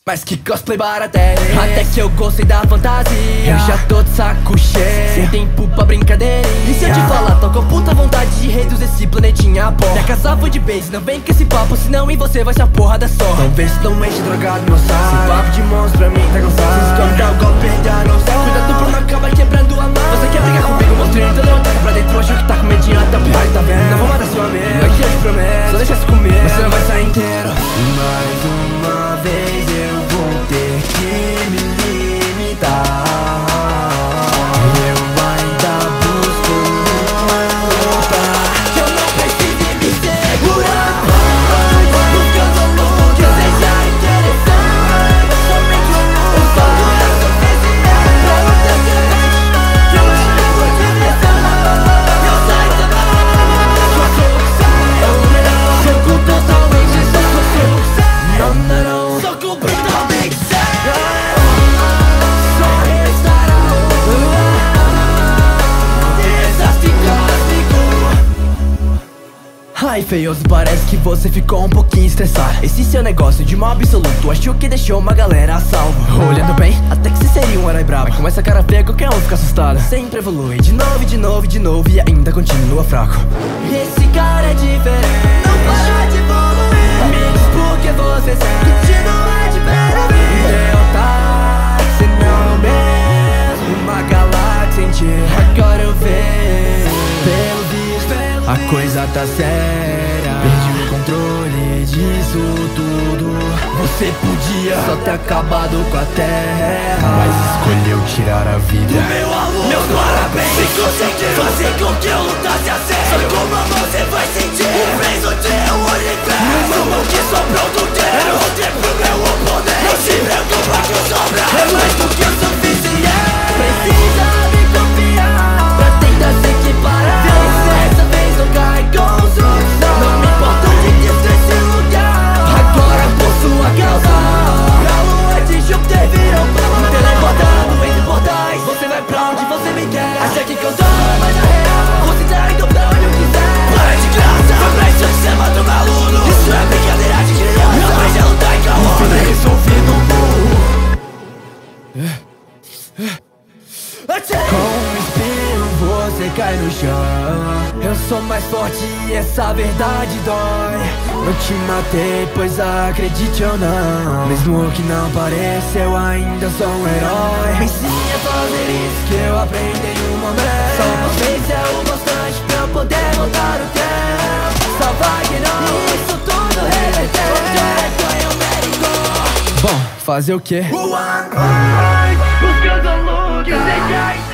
Mas que cosplay baratéria, até que eu gostei da fantasia. Eu já tô de saco cheio, sem tempo pra brincadeirinha. E se eu te falar, tô com puta vontade de reduzir esse planetinha a pó. Minha casa foi de base, não vem com esse papo, senão em você vai ser a porra da só. Não vê se não enche drogado meu saco. Esse papo de monstro pra mim tá cansado. Se esconde o golpe já não sai. Cuidado pra não acabar quebrando a mão. Você quer brigar comigo, mostrei então não taca pra dentro. Acho que tá com medinho até o pai, tá vendo? Não vou matar sua amiga, aqui eu te prometo. Só deixa isso comigo, você não vai sair inteiro. Mais uma vez eu vou ter que me limitar. Eu ainda busco uma luta que eu não preciso me segurar. Buscando um mundo que seja interessante. Somente um sonho é suficiente pra você saber que eu entrego a direção. Eu saio também. Eu sou o melhor. Soco totalmente, sou não. Soco brutalmente. Ai, feioso, parece que você ficou um pouquinho estressado. Esse seu negócio de mal absoluto, acho que deixou uma galera a salvo. Olhando bem, até que você seria um herói brabo, mas com essa cara feia qualquer um fica assustado. Sempre evolui, de novo, de novo, de novo, e ainda continua fraco. Esse cara é diferente, não para de evoluir. Me diz por que você sempre continua de ver. Derrotar, se não mesmo uma galáxia em ti. Agora eu vejo, pelo visto a coisa tá séria. Perdi o controle disso tudo. Você podia só ter acabado com a terra, mas escolheu tirar a vida do meu amor. Meus parabéns, se conseguiu fazer com que eu lutasse a sério. Só como você vai sentir o peso de um universo. O que sobrou do teu, eu voltei pro meu oponente. Não se preocupa que eu sobra, é mais do que o suficiente. Precisa me confiar pra tentar se equiparar. Dessa vez não carregou os outros, não me importa onde que esse lugar. Agora por sua causa, a lua de Júpiter virou pão. Teleportado entre portais, você vai pra onde você me quer. Acha que eu tô, mas na real você tá indo pra onde eu quiser. Para de graça, foi pra isso que você matou meu aluno. Isso é brincadeira de criança, não vai já lutar em calor. Isso não é resolvido no burro. Com um espinho você cai no chão. Eu sou mais forte e essa verdade dói. Eu te matei, pois acredite ou não, mesmo que não pareça, eu ainda sou um herói. Me ensine a fazer isso que eu aprendi em um momento. Só uma vez é o bastante pra eu poder voltar o tempo. Salvar que não, isso tudo reverter. Bom, fazer o quê? Buscando a luz que seja